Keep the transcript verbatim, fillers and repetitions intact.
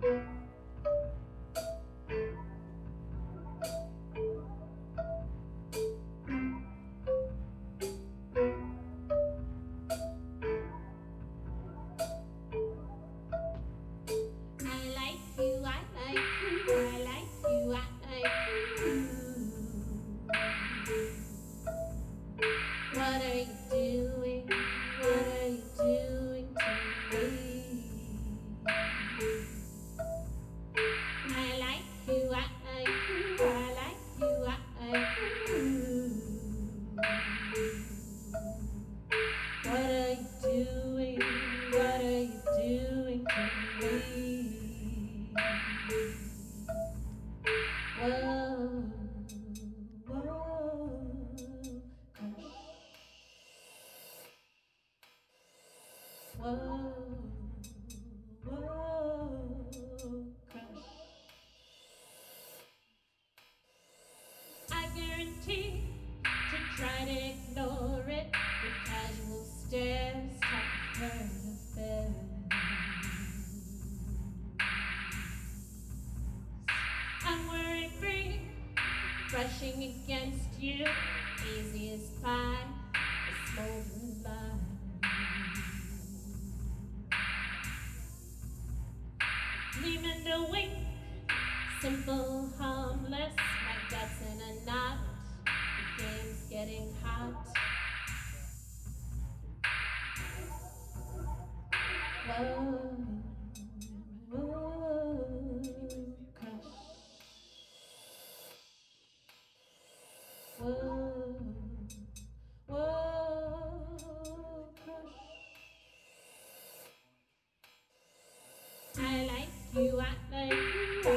What are you doing? What are you doing to me? I like you, I like you, I like you, I like you. What are you doing? What are you doing to me? Whoa, whoa, crush. Whoa, whoa, crush. I guarantee to try to ignore it with casual stares, talk of her affairs. I'm worry free, brushing against you, easy as pie, a smoldering lie. Leaving to wink, simple, harmless, my guts in a knot, the game's getting hot. Whoa, whoa, crush. Whoa, whoa, crush. I like you, I like you,